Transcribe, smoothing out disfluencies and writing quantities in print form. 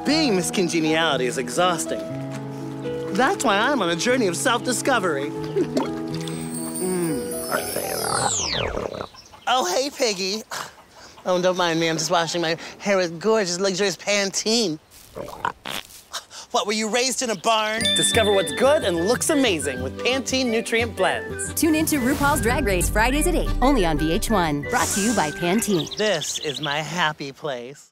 Being Miss Congeniality is exhausting. That's why I'm on a journey of self-discovery. Oh, hey, Piggy. Oh, don't mind me. I'm just washing my hair with gorgeous, luxurious Pantene. What, were you raised in a barn? Discover what's good and looks amazing with Pantene Nutrient Blends. Tune into RuPaul's Drag Race Fridays at 8, only on VH1. Brought to you by Pantene. This is my happy place.